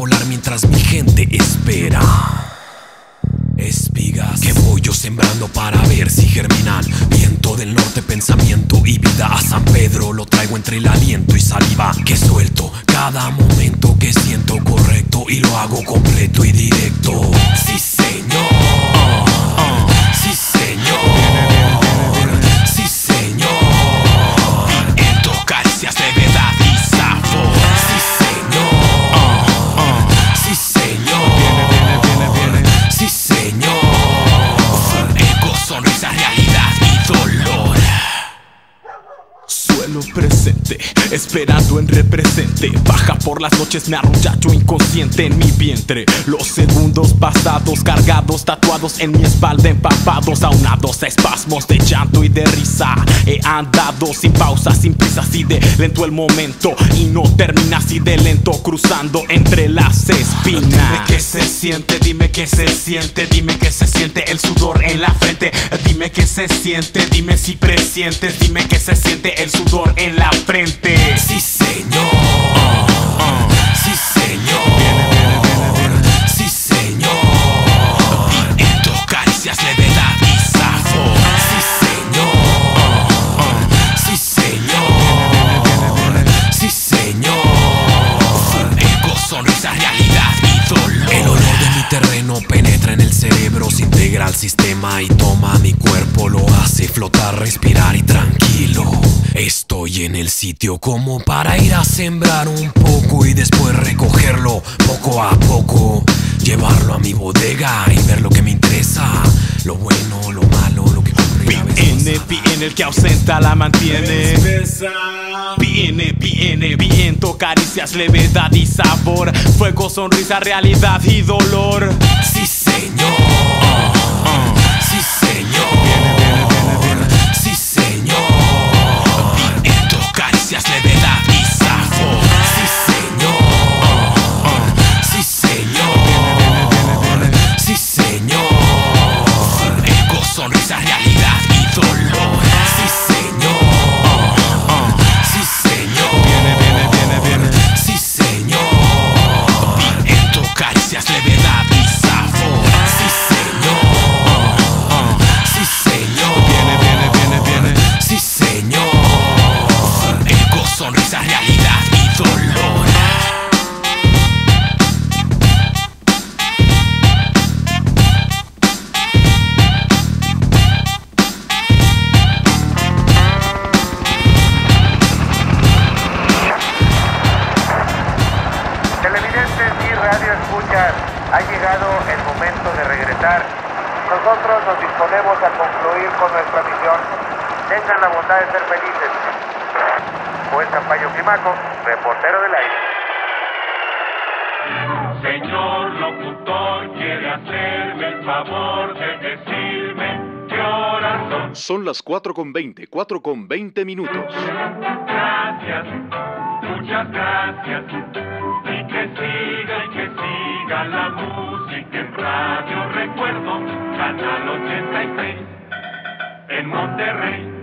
volar mientras mi gente espera. Espigas que voy yo sembrando para ver si germinan. Viento del norte, pensamiento y vida. A San Pedro lo traigo entre el aliento y saliva que suelto cada momento que siento correcto y lo hago completo y directo. Sí señor, sí señor, sí señor. Viento, caricias, levedad y sabor. Sí señor, sí señor, sí señor. Ego, sonrisa, realidad y dolor. Suelo presente, esperando en represente. Baja por las noches, me arrullacho inconsciente en mi vientre. Los segundos pasados, cargados, tatuados en mi espalda, empapados, aunados a espasmos de llanto y de risa. He andado sin pausa, sin prisa, así de lento el momento. Y no termina así de lento, cruzando entre las espinas. Dime qué se siente, dime qué se siente, dime qué se siente el sudor en la frente. Dime qué se siente, dime si presientes, dime qué se siente el sudor en la frente. Sí señor, sí señor, sí señor. Viento, caricias, levedad y sabor. Sí señor, sí señor, sí señor. Ego, sonrisa, realidad y dolor. El olor de mi terreno penetra en el cerebro, se integra al sistema y toma mi cuerpo, lo hace flotar, respirar y tranquilo. Estoy en el sitio como para ir a sembrar un poco y después recogerlo poco a poco, llevarlo a mi bodega y ver lo que me interesa, lo bueno, lo malo, lo que ocurre. Viene el que ausenta la mantiene. Viene, viento, caricias, levedad y sabor. Fuego, sonrisa, realidad y dolor. Sí señor, sí señor, sí señor. Viento, caricias, levedad y sabor. Sí señor, sí señor, sí señor. Ego, sonrisa, realidad y dolor. Sí señor, sí señor, sí señor. Viento, caricias, levedad y sabor. Sí señor, sí señor, sí señor. Ego, sonrisa, realidad y dolor. Televidentes y radio escuchas, ha llegado el momento de regresar. Nosotros nos disponemos a concluir con nuestra misión. Tengan la bondad de ser felices. Juez Zampayo Climaco, reportero del aire. Señor locutor, quiere hacerme el favor de decirme qué horas son. Son las 4:20, 4:20 minutos. Gracias, muchas gracias. Y que siga la música en Radio Recuerdo, Canal 86, en Monterrey.